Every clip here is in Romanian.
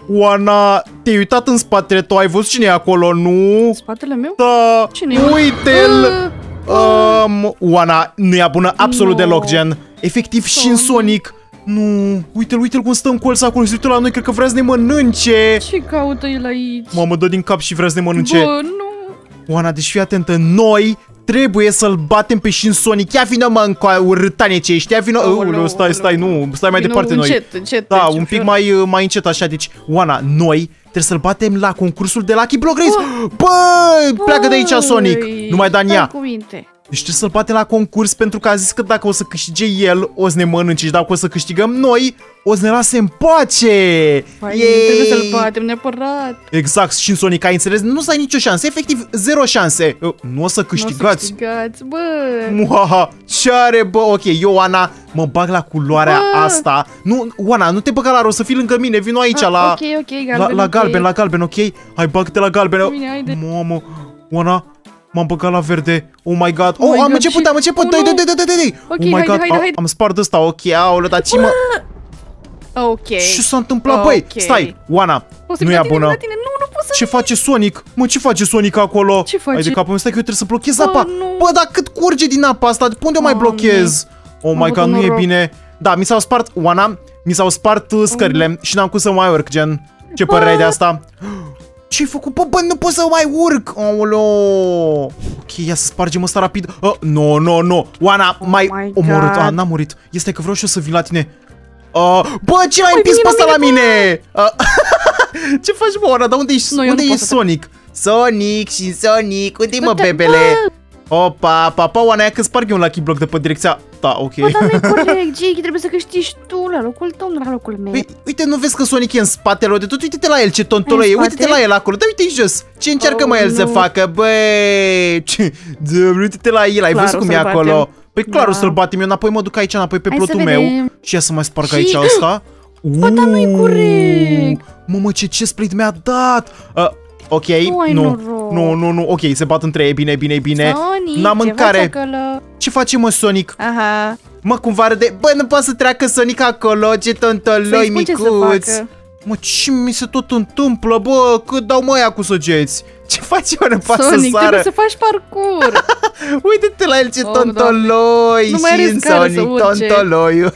Oana, te-ai uitat în spatele tău, ai văzut cine e acolo, nu? Spatele meu? Da, cine uite-l! Oana, nu e bună absolut deloc, gen. Efectiv și în Sonic. Nu, uite-l cum stă în colț acolo, se uită la noi, cred că vrea să ne mănânce. Ce caută el aici? Mamă, dă din cap și vrea să ne mănânce. Bă, nu. Oana, deci fii atentă, noi trebuie să-l batem pe Shin Sonic. Ia vină, mă, urâtane ce ești. Ia vină. Stai, nu, stai mai departe noi. Încet, da, un pic mai încet așa. Deci, Oana, noi trebuie să-l batem la concursul de Lucky Block Race. Băi, pleacă de aici, Sonic. Nu mai da în ea. Deci trebuie să-l batem la concurs pentru că a zis că dacă o să câștige el, o să ne mănânce. Și dacă o să câștigăm noi, o să ne lase în pace. Trebuie să-l batem neapărat. Exact, și în Sonic, ai înțeles? Nu să ai nicio șansă, efectiv 0 șanse. Nu o să câștigați. Bă. Muhaha, ce are, bă? Ok, eu, Ana, mă bag la culoarea asta. Nu, Oana, nu te băga la rost, să fii lângă mine. Vino aici la galben, ok? Hai, bag-te la galben. Mamă, Oana, m-am băgat la verde. Oh my god. Am început. Dă-i. Oh my god, am spart ăsta. Ok, aoleu, dar ce mă... Ok. Ce s-a întâmplat, băi? Stai, Oana, nu e bună. Ce face Sonic? Mă, ce face Sonic acolo? Ce face? Hai de capul meu, stai că eu trebuie să blochez apa. Bă, dar cât curge din apa asta? De unde o mai blochez? Oh my god, nu e bine. Da, mi s-au spart, Oana, mi s-au spart scările și n-am cum să mai urc, gen. Ce părere ai de asta? Ce-ai făcut? Bă, nu pot să mai urc! Aoleo! Ok, ia să spargem ăsta rapid. No. Oana, mai omorât. N-am murit. Este că vreau și eu să vin la tine. Bă, ce l-ai împins pe ăsta la mine? Ce faci, bă, Oana? Dar unde e Sonic? Sonic și Sonic, unde-i, mă, bebele? Opa, Oana, ia că sparg eu un Lucky Block de pe direcția... Da, ok. Bă, dar nu-i corect, Jake, trebuie să câștigi tu la locul tău, nu la locul meu. Păi, uite, nu vezi că Sonic e în spatele de tot? Uite-te la el, ce tontolo e, uite-te la el acolo, da, uite-i jos. Ce încearcă, mă, el să facă, băi? Uite-te la el, ai văzut cum e acolo? Păi clar o să-l batem, eu înapoi mă duc aici, înapoi pe plotul meu. Și ia să mai sparg aici asta. Bă, dar nu-i corect. Mamă, ce chestplate mi-a dat. Ok, nu, ok, se bat între ei, bine. N-am mâncare. Ce face, mă, Sonic? Aha. Mă, cumva de... Bă, nu poate să treacă Sonic acolo, ce tontoloi micuț. Mă, ce mi se tot întâmplă, bă, cât dau mă aia cu săgeți. Ce faci, mă, nu poate să sară? Sonic, trebuie să faci parcurs. Uite-te la el, ce tontoloi. Nu mai are scară să urce. Tontoloiu.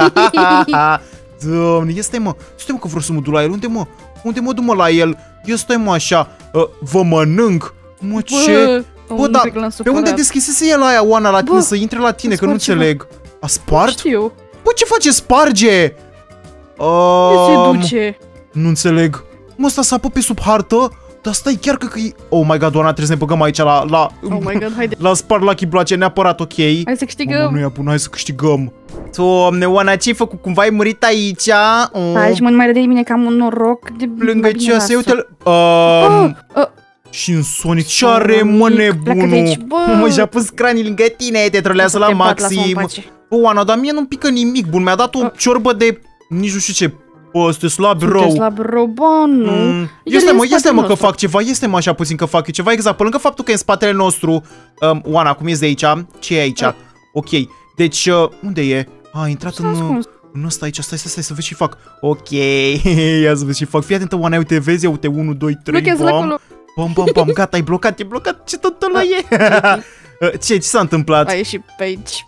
Doamne, stai mă că vreau să mă duc la el. Unde mă duc, mă, la el? Eu stai, mă, așa. Vă mănânc. Mă, ce? Bă, dar pe unde deschisese el aia, Oana, la tine, să intre la tine, că nu înțeleg. A spart? Știu. Bă, ce face? Sparge! Se duce. Nu înțeleg. Mă, ăsta sapă pe sub hartă? Dar stai, chiar că e... Oh my god, Oana, trebuie să ne băgăm aici la... Oh my god, haide. La spart Lucky Block, neapărat, ok. Hai să câștigăm. Nu e bun, hai să câștigăm. Doamne, Oana, ce-ai făcut? Cumva ai murit aici? Hai, și mă, nu mai râde de mine că am un noroc de... Plângăcioasă, uite-l... Și în Sonic, ce are, mă, nebunul? Mă, și-a pus cranii lângă tine, te trolează la maxim. Bă, Oana, dar mie nu-mi pică nimic bun, mi-a dat o ciorbă de... Nici nu știu ce. Bă, sunte slab rău. Sunte slab rău, bă, nu. Este mă că fac ceva, este mă așa puțin că fac eu ceva, exact, pe lângă faptul că e în spatele nostru. Oana, cum ești de aici? Ce e aici? Ok, deci, unde e? A intrat în ăsta aici, stai să vezi ce fac. Ok, ia să vezi ce fac. Fii atentă, Oana, uite, vezi, uite, 1, 2, 3, bam, gata, e blocat, ce tot ăla e. Ce s-a întâmplat? A ieșit pe aici.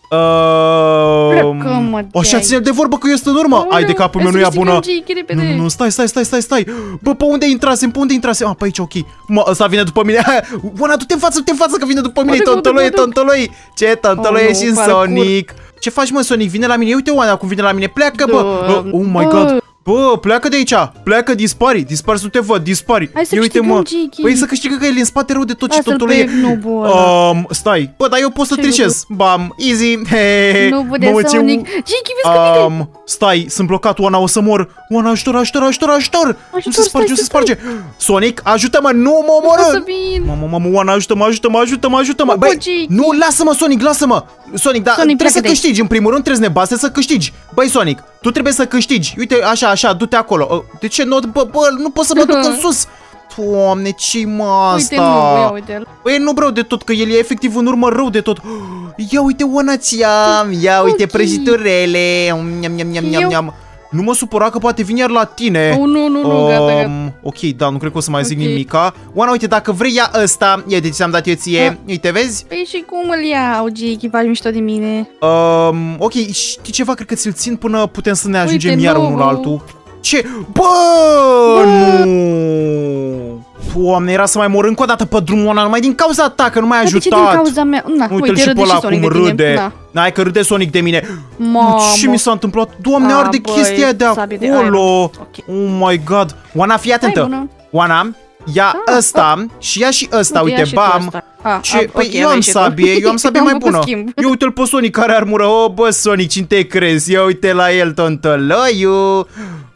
Așa, ține de vorbă că eu sunt în urmă. Ai de capul meu, nu e bună. Nu, stai. Bă, pe unde intrasem? Pe aici, ok. Mă, ăsta vine după mine. Oana, du-te în față că vine după mine. Tontoloi. Ce tontoloi și în Sonic. Ce faci, mă, Sonic? Vine la mine. Uite, Oana, cum vine la mine. Pleacă, bă. Oh my god. Bă, pleacă de aici, dispari să nu te văd, dispari. Hai să câștigăm, Jake. Păi să câștigă că el e în spate rău de tot ce tontoloi e. Stai, bă, dar eu pot să tricez. Bam, easy. Nu vede Sonic. Jake, vezi că vine. Stai, sunt blocat, Oana, o să mor. Oana, ajutor. Nu se sparge. Sonic, ajută-mă, nu mă omoră. Mamă, Oana, ajută-mă. Băi, nu, lasă-mă, Sonic, lasă-mă. Sonic, dar trebuie să câștigi, în primul rând trebuie să ne base să câștigi. Băi, Sonic, tu trebuie să câștigi. Uite, așa, du-te acolo. De ce nu? Bă, nu pot să mă duc în sus. Doamne, ce-i mă asta? Uite-l. Băi, nu vreau de tot, că el e efectiv în urmă rău de tot. Ia uite, Oana, ia uite prăjiturele. Nu mă supăra că poate vin iar la tine. Oh, nu, gata. Ok, da, nu cred că o să mai zic nimica. Oana, uite, dacă vrei ia ăsta. Ia de ce ți-am dat eu ție. Uite, vezi? Păi și cum îl iau, Jakey, faci mișto de mine. Ok, știi ceva? Cred că ți-l țin până putem să ne ajungem Uite, iar nu. unul la altul. Ce? Bă, nu! Doamne, era să mai mor încă o dată pe drumul ăla, numai din cauza ta, că nu m-ai ajutat. De ce din cauza mea? Na, Uite-l și pe ăla cum râde. N-ai că râde Sonic de mine. Mamă. Ce mi s-a întâmplat? Doamne, arde chestia de acolo. Oh my god. Oana, fii atentă. Oana, ia ăsta și ia și ăsta. Uite, bam. Ce? Păi eu am sabie mai bună. Eu uite-l pe Sonic care are armură. Oh, bă, Sonic, cine te crezi? Ia uite la el, tontălăiu.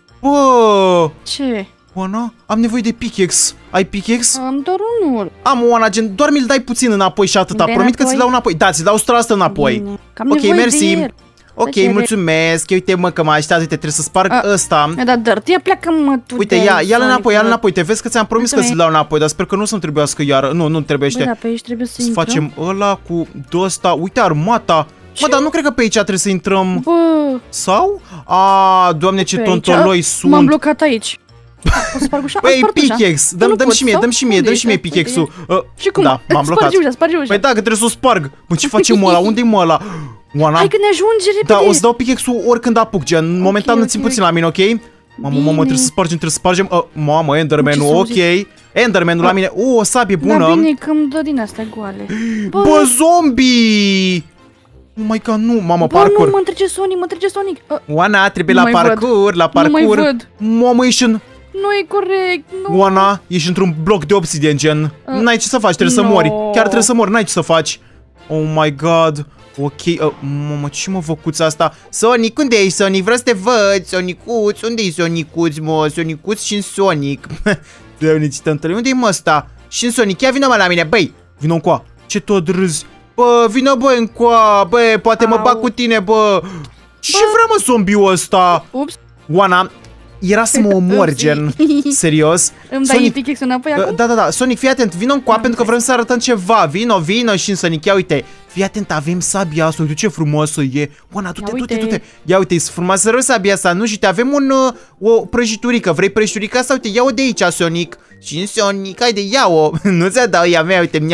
Bă. Ce? Oana, am nevoie de pickaxe. Ai pickaxe? Am doar unul. Am, Oana, gen, doar mi-l dai puțin înapoi și atâta. Promit că ți-l dau înapoi. Da, ți-l dau 100% înapoi. Ok, mersi. Ok, mulțumesc. Uite, mă, că mă așteaptă, trebuie să sparg ăsta. Da, Dirty, pleacă, mă, tu. Uite, ia-l înapoi, Te vezi că ți-am promis că ți-l dau înapoi, dar sper că nu să-mi trebuiască iară. Nu trebuiește. Bă, da, pe aici trebuie să intrăm. Facem ăla cu ăsta. Uite, armata. Mă, dar nu cred că pe aici trebuie să intrăm. Bă. Sau? Doamne, ce tontoloi sunt. M-am blocat aici. Poți să sparg ușa? Păi, pickaxe. Dăm și mie pickaxe-ul. Și cum? Da, m-am blocat. Spargi ușa. Păi da, că trebuie să o sparg. Bă, ce facem ăla? Unde-i mă ăla? Oana? Hai că ne ajunge repede. Da, o să dau pickaxe-ul oricând apuc, gen. Momentan îți țin puțin la mine, ok? Mamă, trebuie să spargem. Mamă, Enderman-ul, ok. Enderman-ul la mine. O sabie bună. Da, bine că îmi dă din astea goale. Bă, zombie! Oh my god, nu, mamă, parkour. Nu, mă întrece Sonic. Oana, trebuie la parkour, Nu mai văd. Mamă, ești în... Nu e corect, nu. Oana, ești într-un bloc de obsidian, gen. N-ai ce să faci, trebuie să mori. Chiar trebuie să mori, n-ai ce să faci. Oh my god. Ok, mamă, ce mă făcuți asta? Sonic, unde ești, Sonic? Vreau să te văd, Sonicuț. Unde-i Sonicuț, mă? Sonicuț și Sonic. Doamne, ce tântăle, unde-i mă ăsta? Și Sonic, ia vină mă la mine, băi. Vină încoa. Ce tot râzi? Bă, vină bă încoa, bă, poate mă bag cu tine, bă. Ce vrea mă zombiul ăsta? Ups. Oana, era să mă omor, gen. Serios. Îmi dai pickaxe înapoi acum? Da. Sonic, fii atent, vină încoa pentru că vrem să arătăm ceva. Vino și Sonic, ia uite. Fii atent, avem sabia asta, uite ce frumoasă e. Oana, du-te. Ia uite, e frumoasă rău sabia asta, nu? Și uite, avem o prăjiturică. Vrei prăjiturica asta? Uite, ia-o de aici, Sonic. Și Sonic, haide, ia-o. Nu ți-a dau ea mea, uite,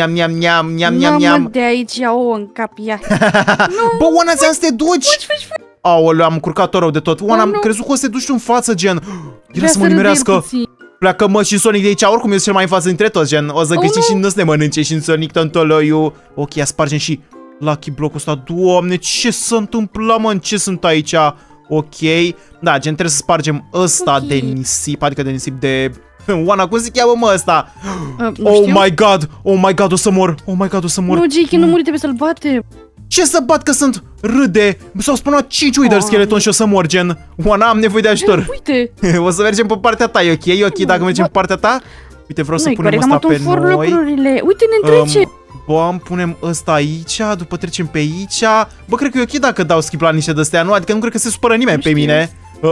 miam. De aici, ia-o în cap, ia. Bă, Oana, ți-am să te duci. Aoleu, am încurcat-o rău de tot. Oana, am crezut că o să te duci în față, gen. Era să mă nimerească. Pleacă, mă, și Sonic de aici. Oricum eu sunt cel mai în față dintre toți, gen. O să câștig și nu să ne mănânce și în Sonic tontoloiu. Ok, ia spargem și Lucky block-ul ăsta. Doamne, ce se întâmplă, mă? Ce sunt aici? Ok. Da, gen, trebuie să spargem ăsta de nisip. Adică de nisip de... Oana, cum se cheamă, mă, ăsta? Oh my god, o să mor. Nu, Jakey, nu muri, trebuie să-l bate. Ce să bat că sunt râde? S-au spănat 5 wither skeleton și o să mor, gen. Oana, am nevoie de ajutor. Uite. O să mergem pe partea ta, e ok? E ok dacă mergem pe partea ta? Uite, vreau să punem ăsta pe noi. Uite, ne întrece. Bă, punem ăsta aici, după trecem pe aici. Bă, cred că e ok dacă dau skip la niște de-astea, nu? Adică nu cred că se supără nimeni pe mine.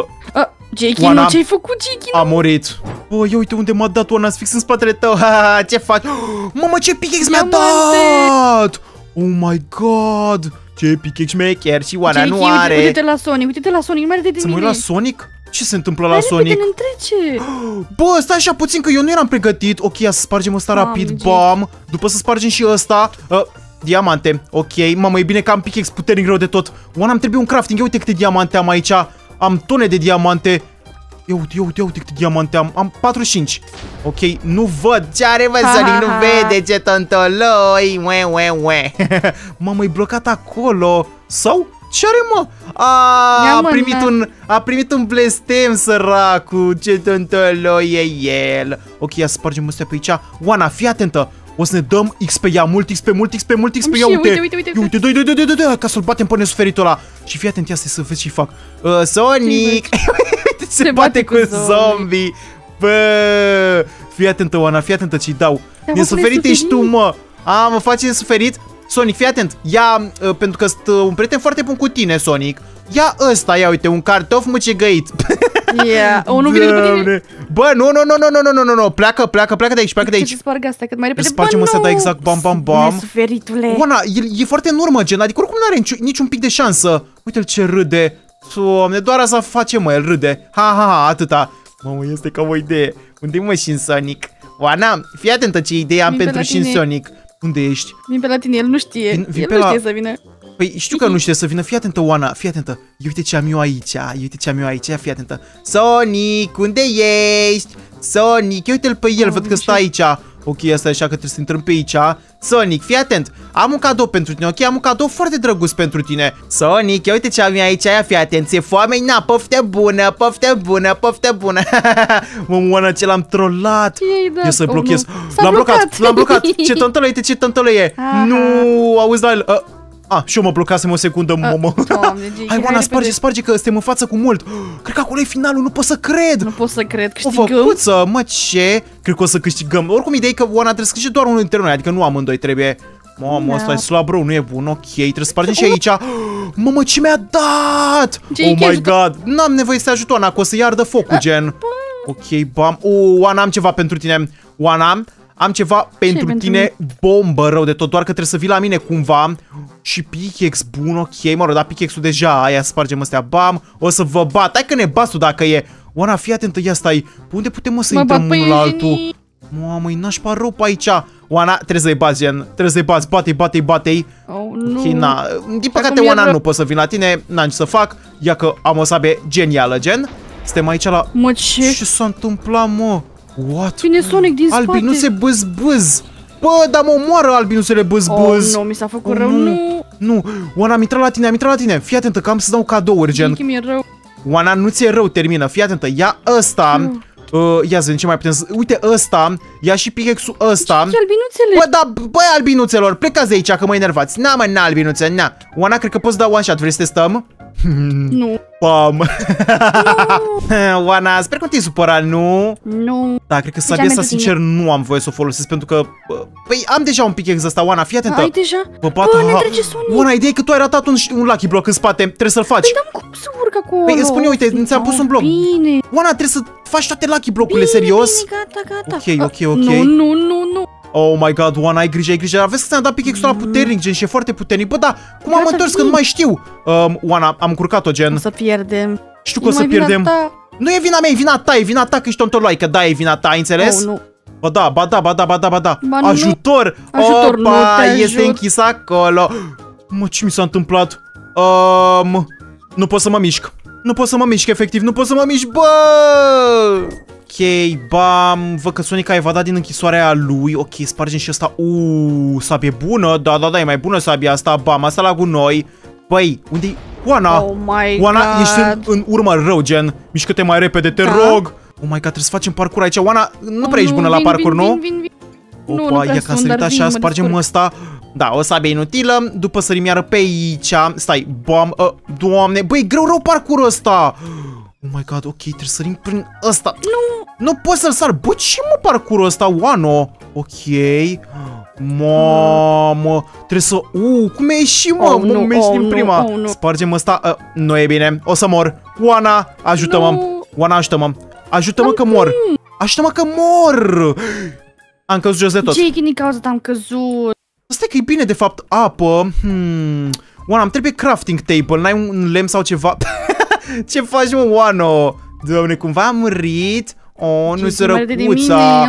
Jakey, nu, ce-ai făcut, Jakey? A murit. Bă, ia uite unde m-a dat Oana, fix în spatele tău. Ce faci? Mamă, ce pickaxe mi-a dat! Oh my god! Ce pickaxe șmecher și Oana nu are. Uite-te la Sonic, mai repede de mine. Să mă uit la Sonic? Ce se întâmplă la Sonic? Ne întrece. Bă, stai așa puțin că eu nu eram pregătit. Ok, ia să spargem ăsta rapid, bam. După să spargem și ăsta. Diamante, ok. Mamă, e bine că am pickaxe puternic rău de tot. Oana, îmi trebuie un crafting. Ia uite câte diamante am aici. Am tone de diamante. Ia uite câte diamante am. Am 45. Ok, nu văd ce are, mă, Sonic, nu vede, ce tontoloi. Mamă, e blocat acolo. Sau? Ce are, mă? A primit un blestem, săracu. Ce tontoloi e el. Ok, ia spargem astea pe aici. Oana, fii atentă. O să ne dăm XP, ia mult XP. Ia uite, doi, ca să-l batem pe nesuferitul ăla. Și fii atent, ia să vezi ce fac. Sonic! Se bate cu zombie. Bă, fii atentă, Oana, fii atentă ce-i dau. Nesuferit ești tu, mă. Mă face nesuferit. Sonic, fii atent. Ia, pentru că sunt un prieten foarte bun cu tine, Sonic. Ia ăsta, ia uite, un cartof mucegăit. Nu vine după tine. Bă, nu, pleacă de aici, Ce sparg asta cât mai repede. Spargem ăsta, da, exact, bam. Nesuferitule. Oana, e foarte în urmă, gen, adică oricum nu are niciun pic de șansă. Uite-l ce râde. Doamne, doar asta face, mă, el râde. Ha, atâta. Mamă, este ca o idee. Unde mă și în Sonic? Oana, fii atentă ce idee am pentru și în Sonic. Unde ești? Vin pe la tine, el nu știe. El nu știe să vină. Păi știu că nu știe să vină, fii atentă, Oana, fii atentă. Uite ce am eu aici, fii atentă. Sonic, unde ești? Sonic, uite-l pe el, văd că stă aici. Ok, asta e așa că trebuie să intrăm pe aici. Sonic, fii atent, am un cadou pentru tine, ok? Am un cadou foarte drăguț pentru tine. Sonic, uite ce am eu aici, fii atent, ție foame, na, poftă bună. Mă, Oana, ce l-am trollat. Ia să blochez. L-am blocat. Ce tântălă, uite ce tântălă e. Nu, auzi la el. Și eu mă blocasem o secundă, mamă. Hai, Oana, sparge că suntem în față cu mult. Cred că acolo e finalul, nu pot să cred. Nu pot să cred, câștigăm. O făcuță, mă, ce? Cred că o să câștigăm. Oricum, ideea e că Oana trebuie să câștige doar unul dintre noi, adică nu amândoi trebuie. Mamă, ăsta e slab rău, nu e bun, ok, trebuie să spargem și aici. Mamă, ce mi-a dat? Oh my god, n-am nevoie să te ajut, Oana, că o să iardă focul, gen. Ok, bam. Oana, am ceva pentru tine. Oana, am ceva pentru tine, bombă rău de tot, doar că trebuie să vii la mine cumva. Și pickaxe, bun, ok, mă rog, dar pickaxe-ul deja, aia spargem astea, bam, o să vă bat, hai că ne bați tu dacă e. Oana, fii atentă, ia stai, pe unde putem să intrăm unul la altul? Mamă-i nașpa rău pe aici. Oana, trebuie să-i bați, gen, trebuie să-i bați, bate-i. Ok, na, din păcate, Oana, nu pot să vin la tine, n-am ce să fac, ia că am o sabie genială, gen. Suntem aici la... Mă, ce? Ce s-a întâmplat, mă? What? Vine Sonic din spate. Albinuțe bâzbâz. Bă, dar mă omoară albinuțele bâzbâz. Nu, mi s-a făcut rău, nu. Oana, am intrat la tine, fii atentă că am să dau cadouri, gen. Mi-e rău. Oana, nu ți-e rău, termină, fii atentă, ia ăsta. Ia să vedem ce mai putem să... Uite ăsta, ia și pickaxe-ul ăsta. Albinuțele. Bă, da, băi, albinuțelor, plecați de aici că mă enervați. N-a, albinuțe, na. Oana, cred că poți da one shot, vrei să testăm? Nu. Pam. Oana, sper că te-ai supărat, nu? Nu. Da, cred că sabia asta, sincer, nu am voie să o folosesc pentru că... Păi, am deja un pickaxe ăsta, Oana, fii atentă. Ai deja? Bă, ne trece Sonic. Oana, ideea e că tu ai ratat un lucky block în spate, trebuie să-l faci. Păi, dar cum să urc acolo? Păi, îți spun eu, uite, ți-am pus un bloc. Bine. Oana, trebuie să faci toate lucky blocurile, serios? Bine, gata. Ok. Nu. Oh my god, Oana, ai grijă. Vezi că ți-am dat pickaxe-ul ăla puternic, gen, și e foarte puternic. Bă, da, cum am întors că nu mai știu? Oana, am încurcat-o, gen. O să pierdem. Știu că o să pierdem. Nu e vina mea, e vina ta, că ești tontoloaică. Da, e vina ta, ai înțeles? Nu. Ba da. Ajutor! Opa, este închis acolo. Mă, ce mi s-a întâmplat? Nu pot să mă mișc. Efectiv, nu pot să mă mișc, bă! Ok, bam, văd că Sonic a evadat din închisoarea lui. Ok, spargem și ăsta. Sabie bună, da, e mai bună sabia asta. Bam, asta la gunoi. Băi, unde-i Oana? Oh my Oana, god. ești în urmă rău, gen. Mișcă-te mai repede, te rog. Oh my god, trebuie să facem parcur aici. Oana, nu prea ești bună la parcur, nu? Vin. Opa, ia că am sărit așa, spargem ăsta. Da, o sabie inutilă. După sărim iară pe aici. Stai, bam, doamne. Băi, greu rău parcurul ăsta. Oh my god, ok, trebuie să sărim prin ăsta. Nu pot să-l sar. Bă, ce mă parcurul ăsta, Oano? Ok. Mamă, trebuie să... cum e ieși, mă? Mă ieși din prima. Spargem ăsta. Nu e bine, o să mor. Oana, ajută-mă. Oana, ajută-mă. Ajută-mă că mor. Ajută-mă că mor. Am căzut jos de tot. Ce-i din cauza ta am căzut? Stai că e bine, de fapt, apă. Oana, îmi trebuie crafting table. N-ai un lemn sau ceva? Ce faci, mă, Oano? Doamne, cumva am murit. Nu, sărăcuța.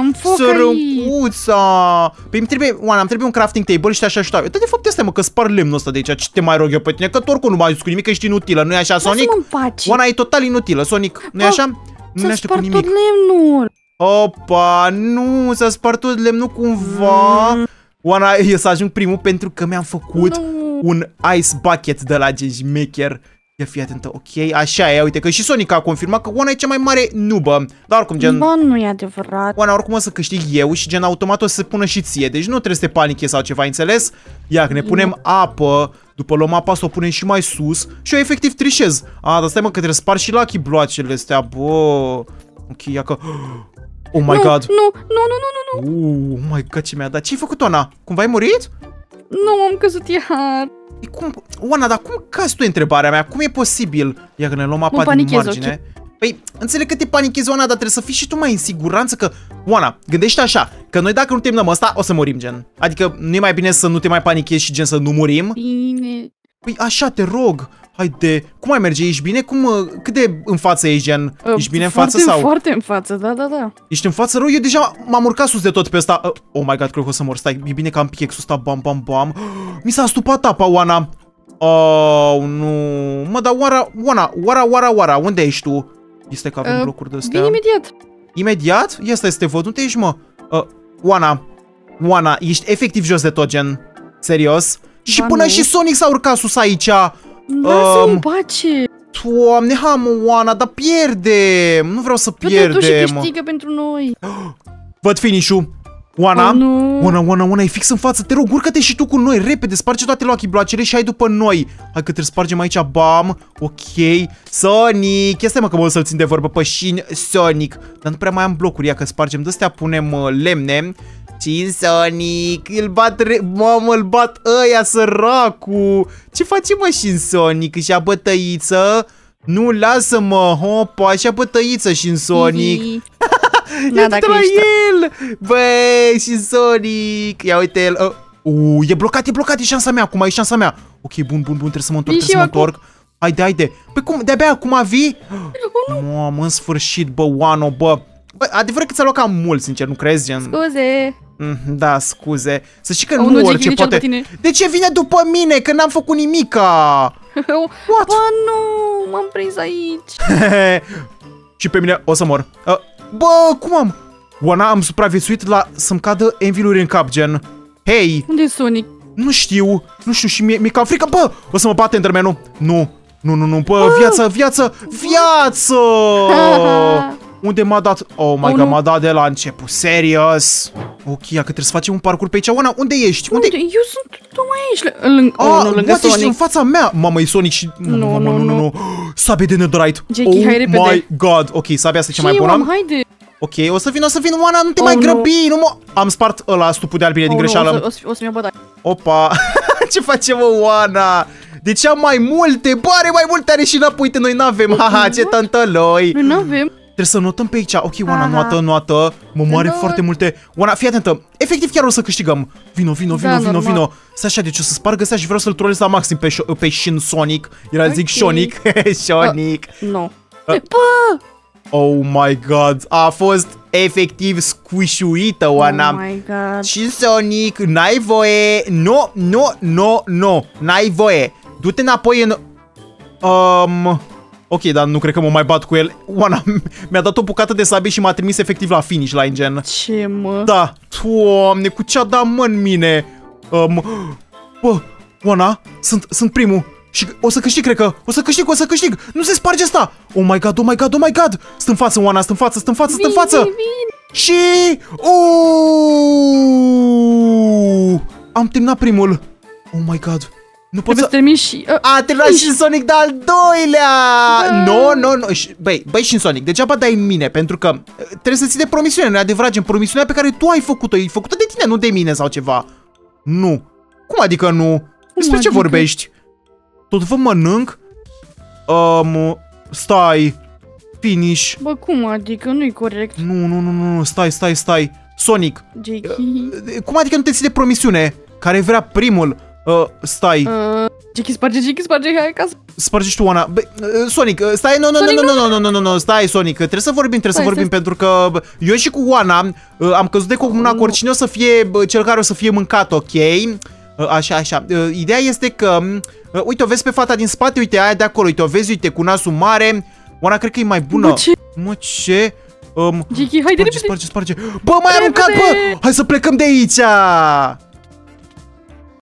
Păi îmi trebuie, Oana, îmi trebuie un crafting table și te-aș ajuta. Uite, de fapt, este, mă, că spar lemnul ăsta de aici. Ce te mai rog eu pe tine? Că tu oricum nu mai ajuți cu nimic, că ești inutilă. Nu-i așa, Sonic? Oana, e total inutilă, Sonic. Nu-i așa? Nu ne cu nimic. S-a spart tot lemnul. Opa, nu, s-a spart tot lemnul cumva. Oana, eu să ajung primul pentru că mi-am făcut un ice bucket de la Gejmaker. Ia fii atentă, ok, așa e, uite că și Sonic a confirmat că Oana e cea mai mare nubă. Dar oricum, gen... Bă, nu e adevărat. Oana, oricum o să câștig eu și gen automat o să se pună și ție. Deci nu trebuie să te panichezi sau ceva, înțeles? Ia, că ne punem apă. După luăm apa să o punem și mai sus. Și eu efectiv trișez. Dar stai, mă, că trebuie să spar și lucky block-ele astea, bă. Ok, ia că... Oh my god. Nu. Oh my god, ce mi-a dat. Ce-ai făcut, Oana? Cumva ai murit? Nu, am căzut iar. Oana, dar cum cazi tu întrebarea mea? Cum e posibil? Ia că ne luăm apa din margine. Okay. Păi, înțeleg că te panichezi, Oana, dar trebuie să fii și tu mai în siguranță că... Oana, gândește așa, că noi dacă nu terminăm ăsta, o să murim, gen. Adică nu e mai bine să nu te mai panichezi și gen să nu murim? Bine. Păi așa, te rog. Haide, cum mai merge? Ești bine? Cât de în față ești, gen? Ești bine în față sau? Foarte în față, da. Ești în față rău? Eu deja m-am urcat sus de tot pe ăsta. Oh my god, cred că o să mor. Stai, e bine că am pickaxe-ul ăsta. Bam. Mi s-a stupat apa, Oana. Oh, nu. Mă, dar Oara, unde ești tu? Este că avem blocuri de astea. Vin imediat. Imediat? Ia stai să te văd. Unde ești, mă? Oana, ești efectiv jos de tot, gen. Serios? Și până și Sonic s-a urcat sus aici. Lasă-mă în pace. Doamne, Oana, dar pierdem. Nu vreau să pierdem. Tu și câștigă pentru noi. Văd finish-ul. Oana, e fix în față. Te rog, urcă-te și tu cu noi. Repede, sparge toate Lucky Bloacele și hai după noi. Hai că trebuie spargem aici. Bam. Ok. Sonic. Ia stai, mă, că mă o să-l țin de vorbă pe Shin Sonic. Dar nu prea mai am blocuri. Ia că spargem de-astea, punem lemne. Shin Sonic. Îl bat ăia, săracu. Ce face, mă, Shin Sonic? Își ia bătăiță. Nu, lasă-mă. Hopa, așa bătăiță, Shin Sonic. Ia la el! Băi, și Sonic! Ia uite el! E blocat, e șansa mea, acum e șansa mea. Ok, bun, trebuie să mă întorc, Haide. Păi cum, de-abia acum vii? Mamă, în sfârșit, bă, Oano, bă. Bă, adevărat că ți-a luat cam mult, sincer, nu crezi, gen? Scuze. Da, scuze. Să știi că nu orice poate... De ce vine după mine, că n-am făcut nimica? What? Bă, nu, m-am prins aici. Și pe mine o să mor. Bă, cum am? Oana, am supraviețuit la să-mi cadă anvil-uri în cap, gen. Hei! Unde e Sonic? Nu știu și mi-e cam frică. Bă, o să mă bate Enderman-ul. Nu, bă, viață! Unde m-a dat? Oh my god, m-a dat de la început, serios. Ok, că trebuie să facem un parcurs pe aici. Oana, unde ești? Unde? Eu sunt tocmai aici, lângă Sonic. Ești în fața mea. Mamă, e Sonic și... Nu. Sabie de netherite. Jackie, hai repede. Oh my god. Ok, sabia asta e cea mai bună. Haide. Ok, o să vin, Oana, nu te mai grăbi, nu mă... Am spart ăla stupul de albine din greșeală. O să-mi iau bătaie. Opa, ce face, mă, Oana? De ce am mai multe? Bă, are mai multe, are și înapoi, uite, noi n-avem, haha, ce tântăloi. Noi n-avem. Trebuie să notăm pe aici, ok, Oana, noată, mă moare foarte multe. Oana, fii atentă, efectiv chiar o să câștigăm. Vino. Stai așa, deci o să sparg ăsta și vreau să-l trolez la maxim pe Shin Sonic. Zic Sonic, Sonic. Nu. Bă! Oh my god, a fost efectiv squishuită, Oana. Oh my god. Și Sonic, n-ai voie. Nu, n-ai voie. Du-te înapoi în... Ok, dar nu cred că mă mai bat cu el. Oana mi-a dat o bucată de sabie și m-a trimis efectiv la finish line, gen. Ce, mă? Da, Doamne, cu ce-a dat, mă, în mine. Bă, Oana, sunt primul. Și o să câștig, cred că. O să câștig. Nu se sparge asta. Oh my god. Stă în față, Oana, stă în față. Vin. Și... Am terminat primul. Oh my god. Nu pot să... termin și... A terminat și Sonic de-al doilea. Nu. Băi, și Sonic, degeaba dai în mine, pentru că trebuie să ții de promisiune, nu e adevărat, gen promisiunea pe care tu ai făcut-o. E făcută de tine, nu de mine sau ceva. Nu. Cum adică nu? Despre ce vorbești? Tot vă mănânc? Stai. Finish. Bă, cum adică? Nu-i corect. Nu, stai. Sonic. Jackie. Cum adică nu te ții de promisiune? Care vrea primul? Stai. Jackie, sparge, hai acasă. Sparge și tu, Oana. Sonic, stai, nu, stai, Sonic, trebuie să vorbim, pentru că eu și cu Oana am căzut de comun acord cine o să fie cel care o să fie mâncat, ok? Așa. Ideea este că, uite, o vezi pe fata din spate, uite, aia de acolo, uite, o vezi, uite, cu nasul mare. Oana, cred că e mai bună. Mă, ce? Jackie, haide repede. Sparge. Bă, mai aruncat, bă! Hai să plecăm de aici!